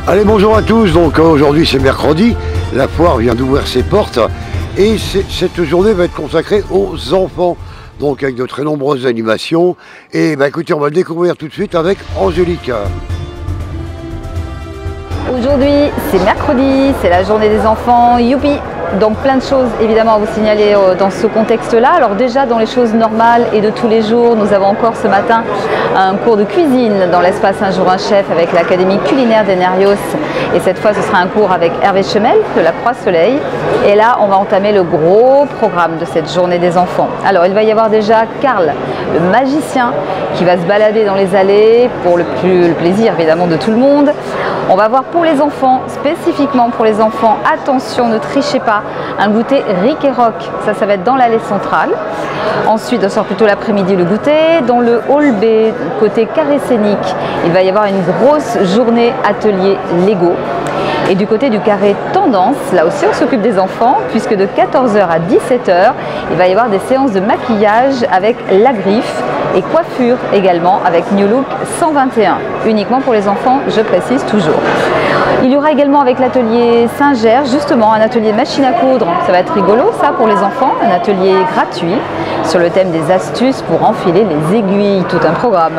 Allez, bonjour à tous. Donc aujourd'hui c'est mercredi, la foire vient d'ouvrir ses portes et cette journée va être consacrée aux enfants. Donc avec de très nombreuses animations. Et bah écoutez, on va le découvrir tout de suite avec Angélique. Aujourd'hui c'est mercredi, c'est la journée des enfants, youpi! Donc plein de choses évidemment à vous signaler dans ce contexte-là. Alors déjà dans les choses normales et de tous les jours, nous avons encore ce matin un cours de cuisine dans l'espace Un jour un chef avec l'Académie culinaire d'Enerios. Et cette fois ce sera un cours avec Hervé Chemel de la Croix-Soleil. Et là on va entamer le gros programme de cette journée des enfants. Alors il va y avoir déjà Karl, le magicien, qui va se balader dans les allées pour le plaisir évidemment de tout le monde. On va voir pour les enfants, spécifiquement pour les enfants, attention, ne trichez pas, un goûter Rick et Rock, ça va être dans l'allée centrale. Ensuite, on sort plutôt l'après-midi le goûter. Dans le hall B, côté carré scénique, il va y avoir une grosse journée atelier Lego. Et du côté du carré tendance, là aussi on s'occupe des enfants, puisque de 14 h à 17 h, il va y avoir des séances de maquillage avec la griffe et coiffure également avec New Look 121, uniquement pour les enfants, je précise toujours. Il y aura également avec l'atelier Saint-Ger, justement un atelier machine à coudre, ça va être rigolo ça pour les enfants, un atelier gratuit sur le thème des astuces pour enfiler les aiguilles, tout un programme.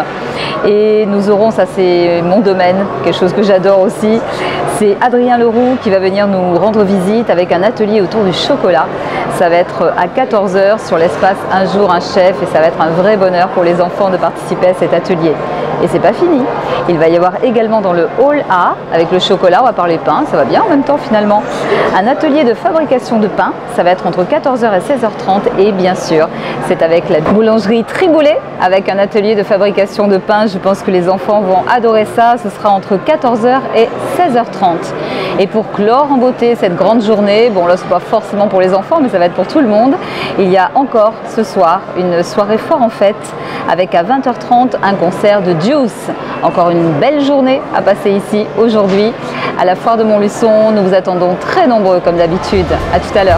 Et nous aurons, ça c'est mon domaine, quelque chose que j'adore aussi, c'est Adrien Leroux qui va venir nous rendre visite avec un atelier autour du chocolat. Ça va être à 14 h sur l'espace Un jour un chef et ça va être un vrai bonheur pour les enfants de participer à cet atelier. Et c'est pas fini, il va y avoir également dans le hall A, avec le chocolat, on va parler pain, ça va bien en même temps finalement, un atelier de fabrication de pain, ça va être entre 14 h et 16 h 30 et bien sûr, c'est avec la boulangerie Triboulet, avec un atelier de fabrication de pain, je pense que les enfants vont adorer ça, ce sera entre 14 h et 16 h 30. Et pour clore en beauté cette grande journée, bon là c'est pas forcément pour les enfants mais ça va être pour tout le monde, il y a encore ce soir une soirée fort en fête avec à 20 h 30 un concert de Juice. Encore une belle journée à passer ici aujourd'hui à la foire de Montluçon. Nous vous attendons très nombreux comme d'habitude. À tout à l'heure.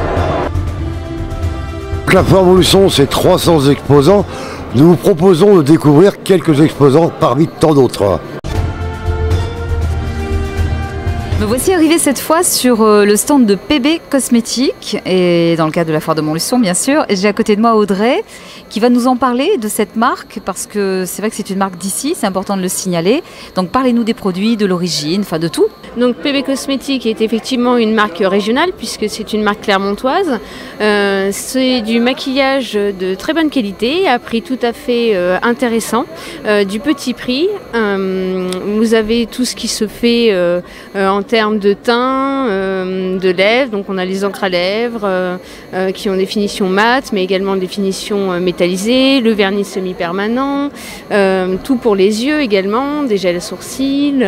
La foire Montluçon, c'est 300 exposants. Nous vous proposons de découvrir quelques exposants parmi tant d'autres. Me voici arrivé cette fois sur le stand de PB Cosmétiques et dans le cadre de la foire de Montluçon bien sûr. J'ai à côté de moi Audrey qui va nous en parler de cette marque parce que c'est vrai que c'est une marque d'ici, c'est important de le signaler. Donc parlez-nous des produits, de l'origine, enfin de tout. Donc PB Cosmétiques est effectivement une marque régionale puisque c'est une marque clermontoise. C'est du maquillage de très bonne qualité à prix tout à fait intéressant, du petit prix. Vous avez tout ce qui se fait en termes de teint, de lèvres, donc on a les encres à lèvres qui ont des finitions mat, mais également des finitions métallisées, le vernis semi-permanent, tout pour les yeux également, des gels à sourcils,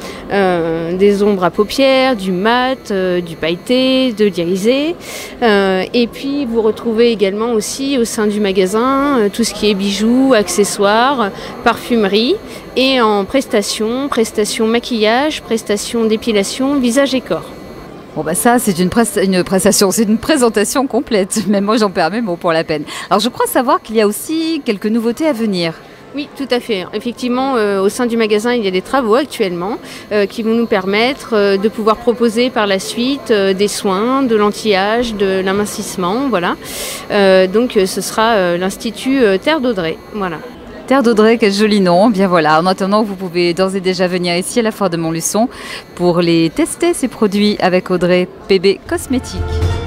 des ombres à paupières, du mat, du pailleté, de l'irisé. Et puis vous retrouvez également aussi au sein du magasin tout ce qui est bijoux, accessoires, parfumerie et en prestations maquillage, prestations d'épilation, visage et corps. Bon bah ça c'est une prestation, c'est une présentation complète, même moi j'en perds mes mots pour la peine. Alors je crois savoir qu'il y a aussi quelques nouveautés à venir. Oui, tout à fait. Effectivement, au sein du magasin, il y a des travaux actuellement qui vont nous permettre de pouvoir proposer par la suite des soins, de l'anti-âge, de l'amincissement, voilà. Donc ce sera l'Institut Terre d'Audrey, voilà. Terre d'Audrey, quel joli nom. Bien voilà, en attendant, vous pouvez d'ores et déjà venir ici à la foire de Montluçon pour les tester, ces produits avec Audrey PB Cosmétiques.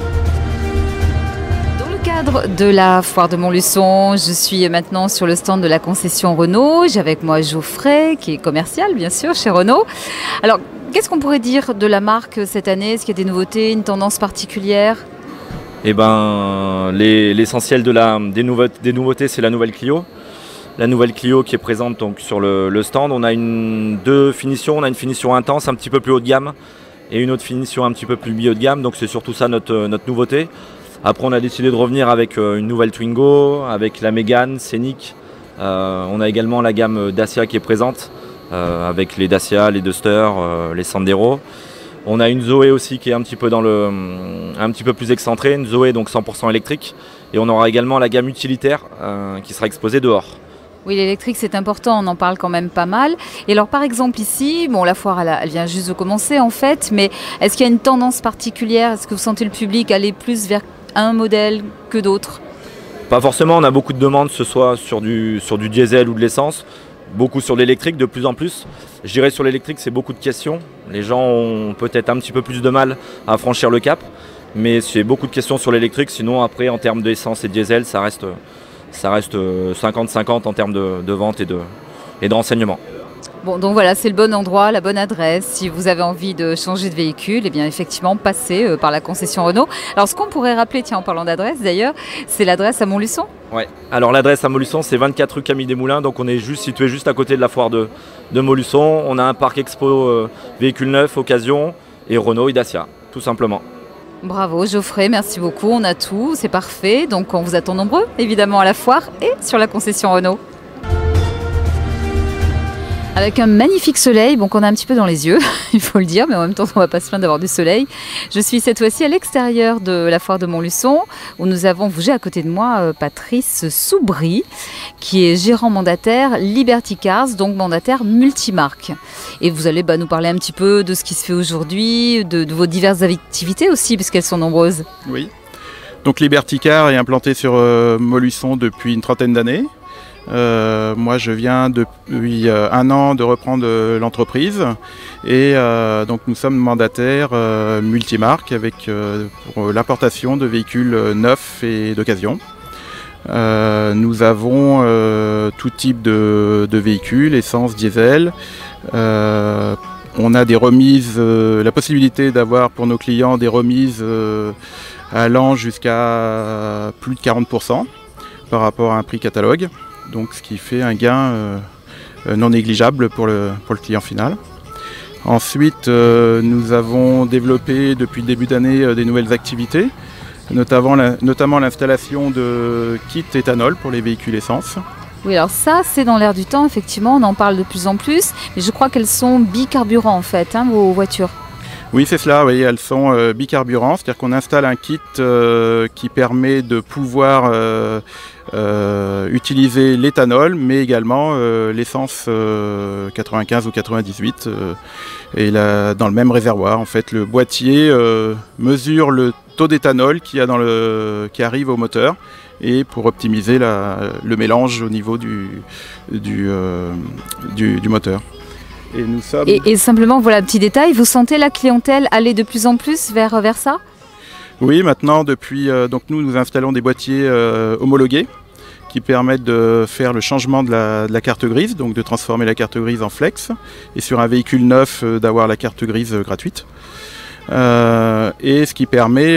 Dans le cadre de la foire de Montluçon, je suis maintenant sur le stand de la concession Renault. J'ai avec moi Geoffrey, qui est commercial, bien sûr, chez Renault. Alors, qu'est-ce qu'on pourrait dire de la marque cette année? Est-ce qu'il y a des nouveautés, une tendance particulière? Eh ben, l'essentiel des nouveautés, c'est la nouvelle Clio. La nouvelle Clio qui est présente donc sur le stand. On a deux finitions. On a une finition intense, un petit peu plus haut de gamme, et une autre finition un petit peu plus milieu de gamme. Donc c'est surtout ça notre nouveauté. Après, on a décidé de revenir avec une nouvelle Twingo, avec la Mégane, Scénic. On a également la gamme Dacia qui est présente, avec les Dacia, les Duster, les Sandero. On a une Zoé aussi qui est un petit peu plus excentrée, une Zoé donc 100% électrique. Et on aura également la gamme utilitaire qui sera exposée dehors. Oui, l'électrique c'est important, on en parle quand même pas mal. Et alors par exemple ici, bon la foire elle vient juste de commencer en fait, mais est-ce qu'il y a une tendance particulière? Est-ce que vous sentez le public aller plus vers un modèle que d'autres? Pas forcément, on a beaucoup de demandes, que ce soit sur du diesel ou de l'essence, beaucoup sur l'électrique de plus en plus. Je dirais sur l'électrique c'est beaucoup de questions, les gens ont peut-être un petit peu plus de mal à franchir le cap, mais c'est beaucoup de questions sur l'électrique, sinon après en termes d'essence et de diesel ça reste 50-50 en termes de vente et de renseignement. Bon, donc voilà, c'est le bon endroit, la bonne adresse. Si vous avez envie de changer de véhicule, eh bien effectivement, passez par la concession Renault. Alors ce qu'on pourrait rappeler, tiens, en parlant d'adresse d'ailleurs, c'est l'adresse à Montluçon. Ouais. Alors l'adresse à Montluçon, c'est 24 rue Camille Desmoulins, donc on est situé juste à côté de la foire de Montluçon. On a un parc expo véhicules neufs, occasion et Renault et Dacia, tout simplement. Bravo Geoffrey, merci beaucoup, on a tout, c'est parfait. Donc on vous attend nombreux, évidemment à la foire et sur la concession Renault. Avec un magnifique soleil, bon, qu'on a un petit peu dans les yeux, il faut le dire, mais en même temps on ne va pas se plaindre d'avoir du soleil. Je suis cette fois-ci à l'extérieur de la foire de Montluçon, où nous avons, j'ai à côté de moi Patrice Soubry, qui est gérant mandataire Liberty Cars, donc mandataire multimarque. Et vous allez nous parler un petit peu de ce qui se fait aujourd'hui, de vos diverses activités aussi, puisqu'elles sont nombreuses. Oui, donc Liberty Cars est implanté sur Montluçon depuis une trentaine d'années. Moi je viens depuis un an de reprendre l'entreprise et donc nous sommes mandataires multimarques avec pour l'importation de véhicules neufs et d'occasion. Nous avons tout type de véhicules, essence, diesel. On a des remises, la possibilité d'avoir pour nos clients des remises allant jusqu'à plus de 40% par rapport à un prix catalogue. Donc ce qui fait un gain non négligeable pour le client final. Ensuite, nous avons développé depuis le début d'année des nouvelles activités, notamment l'installation de kits éthanol pour les véhicules essence. Oui, alors ça, c'est dans l'air du temps, effectivement, on en parle de plus en plus, mais je crois qu'elles sont bicarburants en fait, hein, vos voitures. Oui, c'est cela, oui, elles sont bicarburants, c'est-à-dire qu'on installe un kit qui permet de pouvoir utiliser l'éthanol, mais également l'essence 95 ou 98, et dans le même réservoir. En fait, le boîtier mesure le taux d'éthanol qui arrive au moteur, et pour optimiser le mélange au niveau du moteur. Et, nous sommes... et simplement, voilà, petit détail, vous sentez la clientèle aller de plus en plus vers ça? Oui, maintenant, donc nous installons des boîtiers homologués qui permettent de faire le changement de la carte grise, donc de transformer la carte grise en flex, et sur un véhicule neuf d'avoir la carte grise gratuite. Et ce qui permet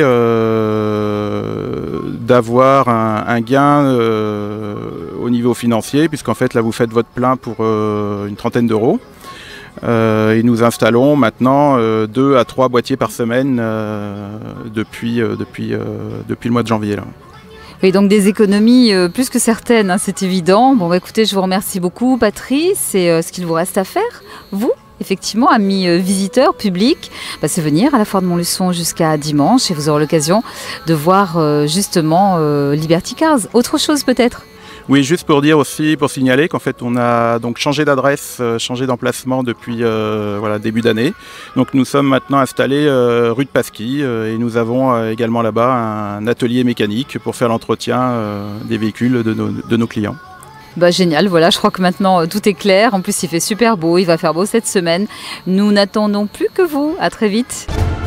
d'avoir un gain au niveau financier, puisqu'en fait là vous faites votre plein pour une trentaine d'euros. Et nous installons maintenant 2 à 3 boîtiers par semaine depuis le mois de janvier. Là. Oui, donc des économies plus que certaines, hein, c'est évident. Bon, écoutez, je vous remercie beaucoup, Patrice. Et ce qu'il vous reste à faire, vous, effectivement, amis visiteurs, publics, c'est venir à la foire de Montluçon jusqu'à dimanche et vous aurez l'occasion de voir justement Liberty Cars. Autre chose peut-être? Oui, juste pour dire aussi, pour signaler qu'en fait on a donc changé d'adresse, changé d'emplacement depuis début d'année. Donc nous sommes maintenant installés rue de Pasquis et nous avons également là-bas un atelier mécanique pour faire l'entretien des véhicules de nos clients. Génial, voilà, je crois que maintenant tout est clair. En plus il fait super beau, il va faire beau cette semaine. Nous n'attendons plus que vous, à très vite.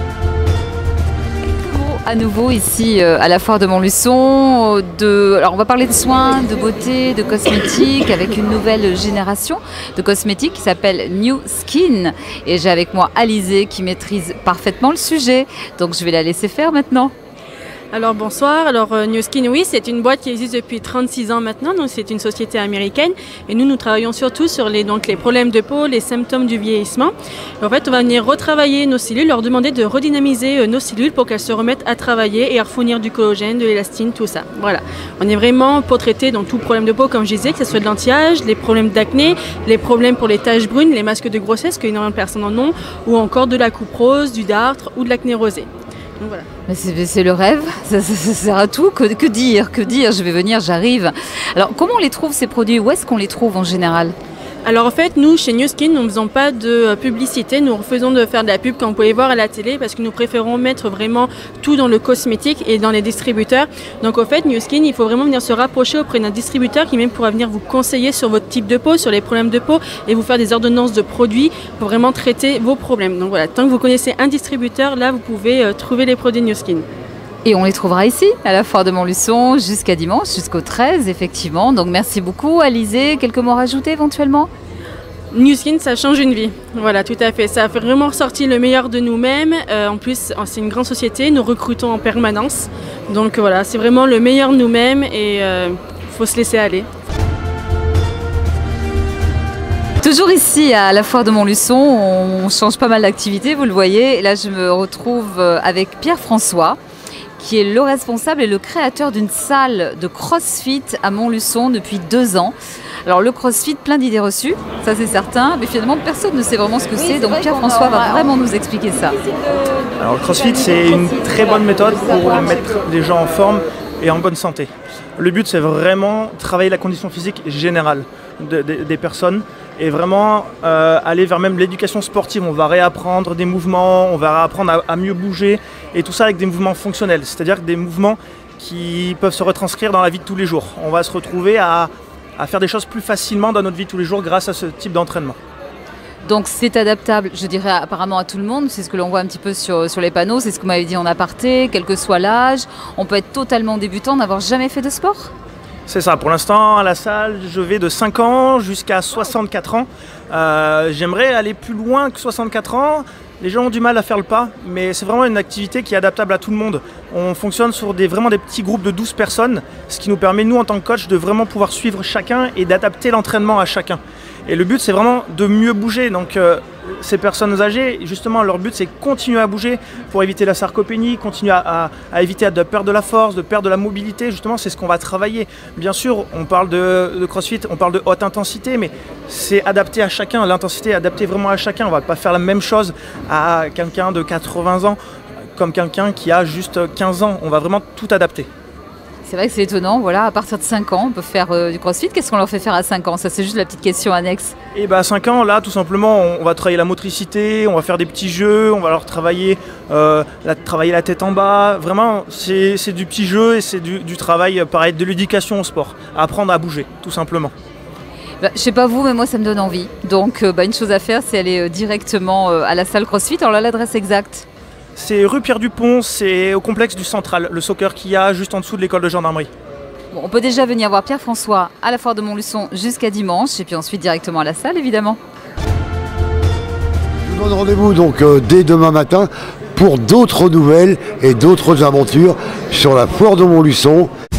À nouveau ici à la foire de Montluçon, alors on va parler de soins, de beauté, de cosmétiques avec une nouvelle génération de cosmétiques qui s'appelle New Skin. Et j'ai avec moi Alizée qui maîtrise parfaitement le sujet, donc je vais la laisser faire maintenant. Alors bonsoir, New Skin, oui, c'est une boîte qui existe depuis 36 ans maintenant, donc c'est une société américaine et nous travaillons surtout sur les problèmes de peau, les symptômes du vieillissement. Et en fait, on va venir retravailler nos cellules, leur demander de redynamiser nos cellules pour qu'elles se remettent à travailler et à refournir du collagène, de l'élastine, tout ça. Voilà, on est vraiment pour traiter dans tout problème de peau, comme je disais, que ce soit de l'anti-âge, les problèmes d'acné, les problèmes pour les taches brunes, les masques de grossesse, qu'énormément de personnes en ont, ou encore de la coupe rose, du dartre ou de l'acné rosé. Donc voilà. Mais c'est le rêve, ça sert à tout. Que dire? Je vais venir, j'arrive. Alors, comment on les trouve ces produits? Où est-ce qu'on les trouve en général? Alors en fait, nous, chez New Skin, nous ne faisons pas de publicité, nous refusons de faire de la pub comme vous pouvez voir à la télé parce que nous préférons mettre vraiment tout dans le cosmétique et dans les distributeurs. Donc en fait, New Skin, il faut vraiment venir se rapprocher auprès d'un distributeur qui même pourra venir vous conseiller sur votre type de peau, sur les problèmes de peau et vous faire des ordonnances de produits pour vraiment traiter vos problèmes. Donc voilà, tant que vous connaissez un distributeur, là, vous pouvez trouver les produits New Skin. Et on les trouvera ici, à la foire de Montluçon, jusqu'à dimanche, jusqu'au 13, effectivement. Donc merci beaucoup, Alizée. Quelques mots à rajouter éventuellement? New Skin, ça change une vie. Voilà, tout à fait. Ça a vraiment ressorti le meilleur de nous-mêmes. En plus, c'est une grande société, nous recrutons en permanence. Donc voilà, c'est vraiment le meilleur de nous-mêmes et faut se laisser aller. Toujours ici à la foire de Montluçon, on change pas mal d'activités, vous le voyez. Et là, je me retrouve avec Pierre-François, qui est le responsable et le créateur d'une salle de CrossFit à Montluçon depuis 2 ans. Alors le CrossFit, plein d'idées reçues, ça c'est certain, mais finalement personne ne sait vraiment ce que c'est, donc Pierre-François va vraiment nous expliquer ça. Alors le CrossFit, c'est une très bonne méthode pour mettre les gens en forme et en bonne santé. Le but, c'est vraiment travailler la condition physique générale des personnes et vraiment aller vers même l'éducation sportive. On va réapprendre des mouvements, on va réapprendre à mieux bouger et tout ça avec des mouvements fonctionnels, c'est-à-dire des mouvements qui peuvent se retranscrire dans la vie de tous les jours. On va se retrouver à faire des choses plus facilement dans notre vie de tous les jours grâce à ce type d'entraînement. Donc c'est adaptable, je dirais apparemment à tout le monde, c'est ce que l'on voit un petit peu sur les panneaux, c'est ce que vous m'avez dit en aparté, quel que soit l'âge, on peut être totalement débutant, n'avoir jamais fait de sport? C'est ça, pour l'instant à la salle je vais de 5 ans jusqu'à 64 ans. J'aimerais aller plus loin que 64 ans. Les gens ont du mal à faire le pas, mais c'est vraiment une activité qui est adaptable à tout le monde. On fonctionne sur vraiment des petits groupes de 12 personnes, ce qui nous permet, nous, en tant que coach, de vraiment pouvoir suivre chacun et d'adapter l'entraînement à chacun. Et le but, c'est vraiment de mieux bouger. Donc, ces personnes âgées, justement, leur but, c'est continuer à bouger pour éviter la sarcopénie, continuer à éviter de perdre de la force, de perdre de la mobilité. Justement, c'est ce qu'on va travailler. Bien sûr, on parle de CrossFit, on parle de haute intensité, mais c'est adapté à chacun. L'intensité est adaptée vraiment à chacun. On ne va pas faire la même chose à quelqu'un de 80 ans comme quelqu'un qui a juste 15 ans. On va vraiment tout adapter. C'est vrai que c'est étonnant, voilà, à partir de 5 ans, on peut faire du CrossFit. Qu'est-ce qu'on leur fait faire à 5 ans? Ça, c'est juste la petite question annexe. Et à 5 ans, là, tout simplement, on va travailler la motricité, on va faire des petits jeux, on va leur travailler la tête en bas. Vraiment, c'est du petit jeu et c'est du travail, pareil, de l'éducation au sport. Apprendre à bouger, tout simplement. Je sais pas vous, mais moi, ça me donne envie. Donc, une chose à faire, c'est aller directement à la salle CrossFit. Alors là, l'adresse exacte? C'est rue Pierre-Dupont, c'est au complexe du Central, le soccer qu'il y a juste en dessous de l'école de gendarmerie. Bon, on peut déjà venir voir Pierre-François à la foire de Montluçon jusqu'à dimanche et puis ensuite directement à la salle évidemment. Je vous donne rendez-vous donc dès demain matin pour d'autres nouvelles et d'autres aventures sur la foire de Montluçon.